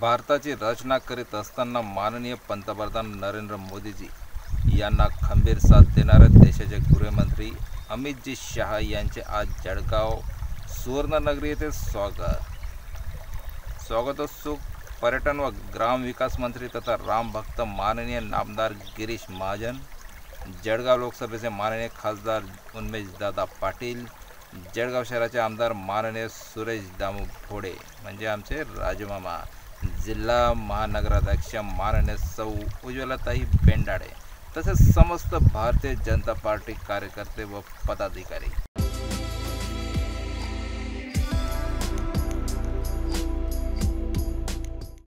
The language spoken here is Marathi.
भारताची रचना करीत असताना माननीय पंतप्रधान नरेंद्र मोदीजी यांना खंबीर साथ देणारे देशाचे गृहमंत्री अमितजी शहा यांचे आज जळगाव सुवर्णनगरी येथे स्वागतोत्सुक पर्यटन व ग्रामविकास मंत्री तथा रामभक्त माननीय नामदार गिरीश महाजन, जळगाव लोकसभेचे माननीय खासदार उन्मेषदादा पाटील, जळगाव शहराचे आमदार माननीय सुरेश दामू भोडे म्हणजे आमचे राजमामा, जिल्हा महानगराध्यक्ष माननीय सौ उज्ज्वलाताई बेंडाडे तसेच समस्त भारतीय जनता पार्टी कार्यकर्ते व पदाधिकारी।